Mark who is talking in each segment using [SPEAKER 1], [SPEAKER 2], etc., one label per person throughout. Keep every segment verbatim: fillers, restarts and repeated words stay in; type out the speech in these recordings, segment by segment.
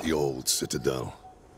[SPEAKER 1] The old citadel.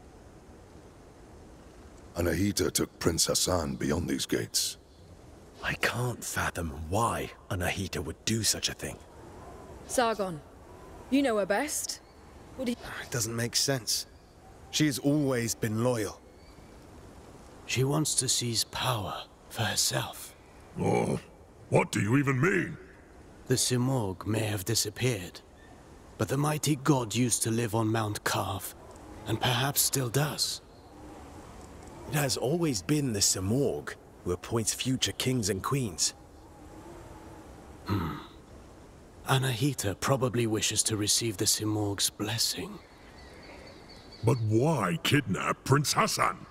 [SPEAKER 1] Anahita took Prince Hassan beyond these gates.
[SPEAKER 2] I can't fathom why Anahita would do such a thing.
[SPEAKER 3] Sargon, you know her best. What do you...
[SPEAKER 4] It doesn't make sense. She has always been loyal.
[SPEAKER 5] She wants to seize power for herself.
[SPEAKER 6] Oh, what do you even mean?
[SPEAKER 5] The Simorg may have disappeared, but the mighty god used to live on Mount Karv, and perhaps still does.
[SPEAKER 2] It has always been the Simorg who appoints future kings and queens.
[SPEAKER 5] Hmm. Anahita probably wishes to receive the Simorg's blessing.
[SPEAKER 6] But why kidnap Prince Hassan?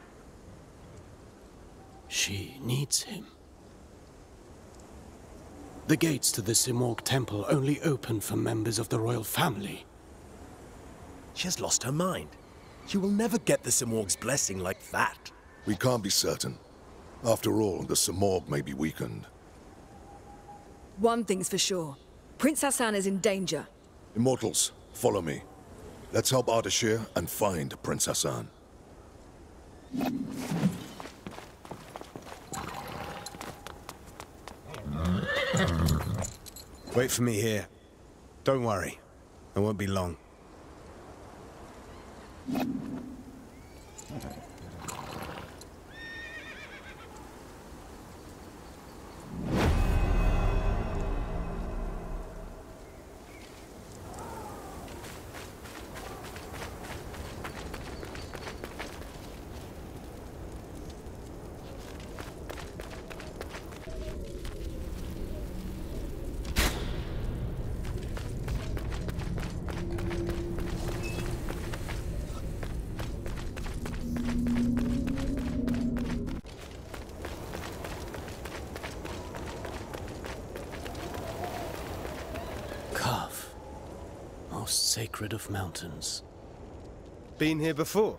[SPEAKER 5] She needs him. The gates to the Simorg temple only open for members of the royal family.
[SPEAKER 2] She has lost her mind. She will never get the Simorg's blessing like that.
[SPEAKER 1] We can't be certain. After all, the Simorg may be weakened.
[SPEAKER 3] One thing's for sure. Prince Hassan is in danger.
[SPEAKER 1] Immortals, follow me. Let's help Ardashir and find Prince Hassan.
[SPEAKER 4] Wait for me here. Don't worry. I won't be long.
[SPEAKER 5] Sacred of mountains.
[SPEAKER 4] Been here before?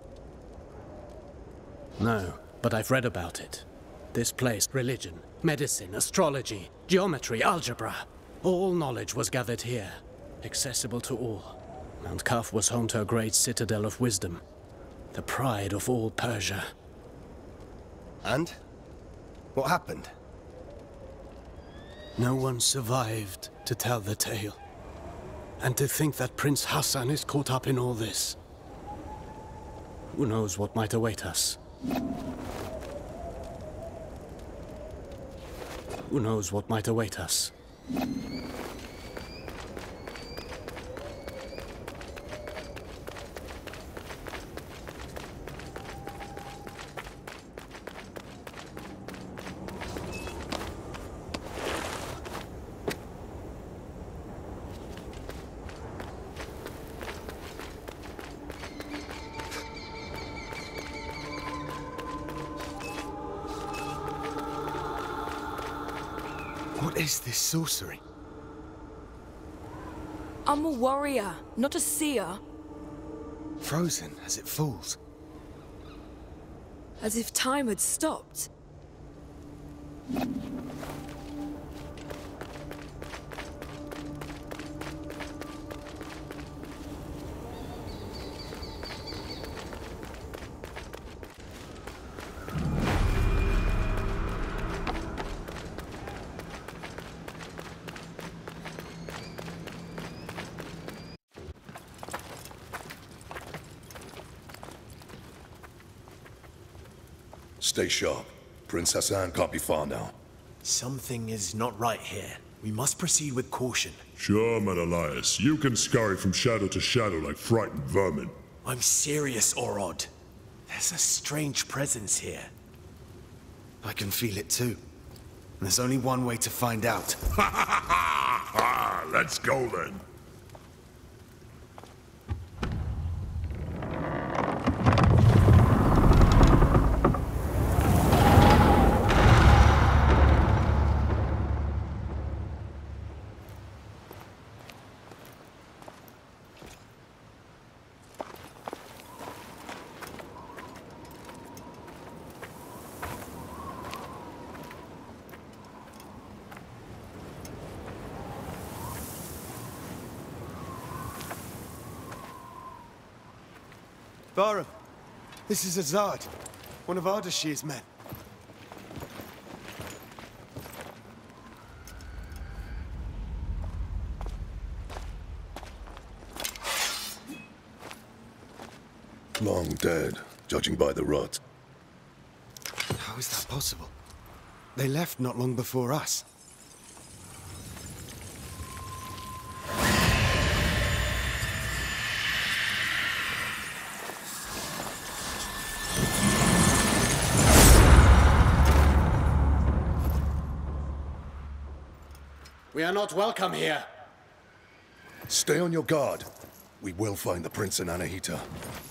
[SPEAKER 5] No, but I've read about it. This place, religion, medicine, astrology, geometry, algebra. All knowledge was gathered here, accessible to all. Mount Karv was home to a great citadel of wisdom, the pride of all Persia.
[SPEAKER 4] And? What happened?
[SPEAKER 5] No one survived to tell the tale. And to think that Prince Hassan is caught up in all this. Who knows what might await us? Who knows what might await us?
[SPEAKER 4] What is this sorcery?
[SPEAKER 3] I'm a warrior, not a seer.
[SPEAKER 4] Frozen as it falls.
[SPEAKER 3] As if time had stopped.
[SPEAKER 1] Stay sharp. Prince Hassan can't be far now.
[SPEAKER 2] Something is not right here. We must proceed with caution.
[SPEAKER 6] Sure, Menelaus. You can scurry from shadow to shadow like frightened vermin.
[SPEAKER 2] I'm serious, Orod. There's a strange presence here.
[SPEAKER 4] I can feel it too. And there's only one way to find out.
[SPEAKER 6] Ha ha ha ha! Let's go then.
[SPEAKER 4] Barham, this is Azad, one of Ardashir's men.
[SPEAKER 1] Long dead, judging by the rot.
[SPEAKER 4] How is that possible? They left not long before us.
[SPEAKER 5] We are not welcome here.
[SPEAKER 1] Stay on your guard. We will find the Prince and Anahita.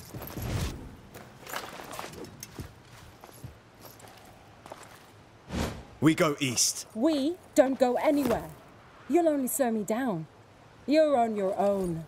[SPEAKER 4] We go east.
[SPEAKER 7] We don't go anywhere. You'll only slow me down. You're on your own.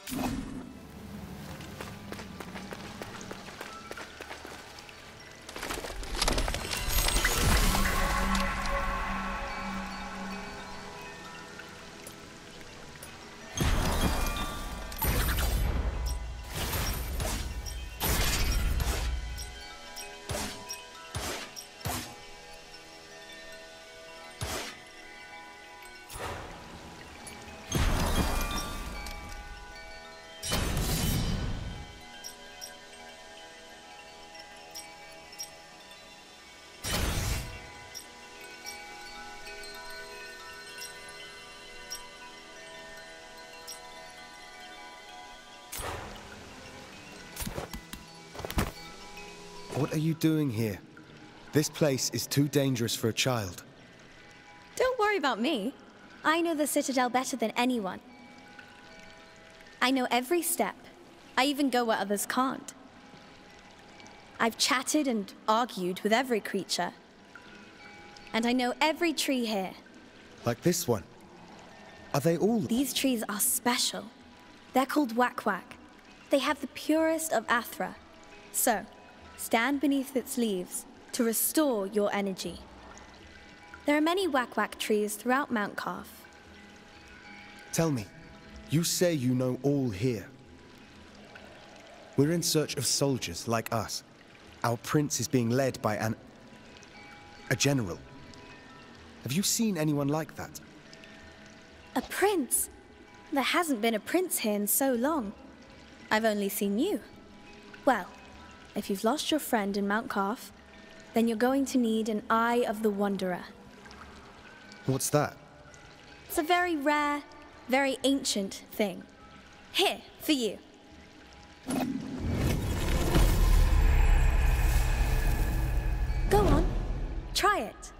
[SPEAKER 4] What are you doing here? This place is too dangerous for a child.
[SPEAKER 8] Don't worry about me. I know the Citadel better than anyone. I know every step. I even go where others can't. I've chatted and argued with every creature. And I know every tree here.
[SPEAKER 4] Like this one. Are they all?
[SPEAKER 8] These trees are special. They're called Wak-Wak. They have the purest of Athra. So, stand beneath its leaves to restore your energy. There are many Wak-Wak trees throughout Mount Karf.
[SPEAKER 4] Tell me, you say you know all here. We're in search of soldiers like us. Our prince is being led by an... a general. Have you seen anyone like that?
[SPEAKER 8] A prince? There hasn't been a prince here in so long. I've only seen you. Well, if you've lost your friend in Mount Karf, then you're going to need an Eye of the Wanderer.
[SPEAKER 4] What's that?
[SPEAKER 8] It's a very rare, very ancient thing. Here, for you. Go on, try it.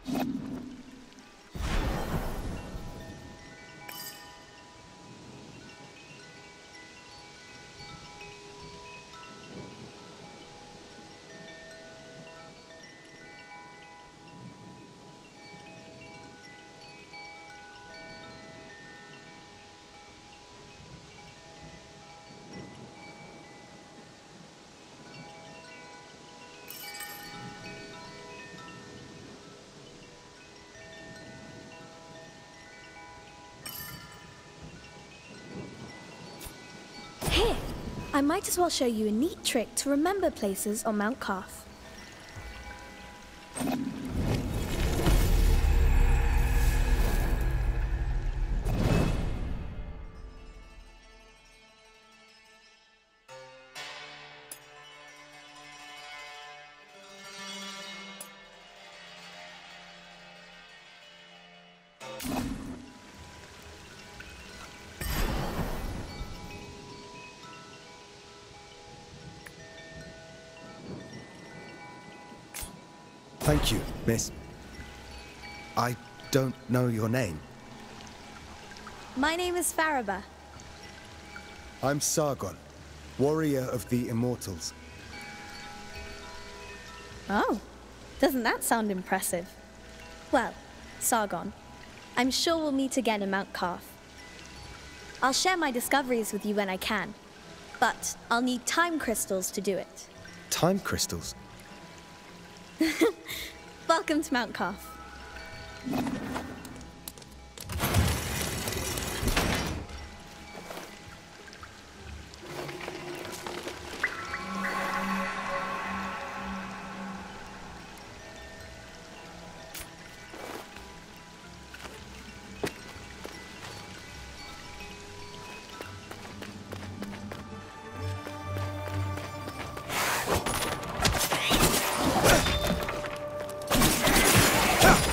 [SPEAKER 8] Here, I might as well show you a neat trick to remember places on Mount Karf.
[SPEAKER 4] Thank you, miss. I don't know your name.
[SPEAKER 8] My name is Faraba.
[SPEAKER 4] I'm Sargon, warrior of the Immortals.
[SPEAKER 8] Oh, doesn't that sound impressive? Well, Sargon, I'm sure we'll meet again in Mount Karf. I'll share my discoveries with you when I can, but I'll need time crystals to do it.
[SPEAKER 4] Time crystals?
[SPEAKER 8] Welcome to Mount Karf.
[SPEAKER 4] Ah!